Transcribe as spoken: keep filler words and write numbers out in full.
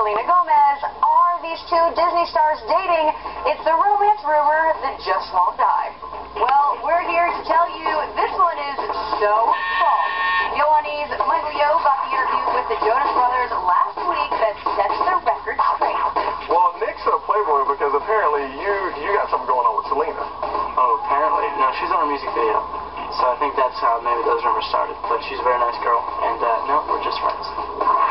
Selena Gomez. Are these two Disney stars dating? It's the romance rumor that just won't die. Well, we're here to tell you this one is so false. Yoani's Michael Yo got the interview with the Jonas Brothers last week that sets the record straight. Well, Nick's a playboy because apparently you you got something going on with Selena. Oh, apparently. No, she's on a music video. So I think that's how maybe those rumors started. But she's a very nice girl. And, uh, no, we're just friends.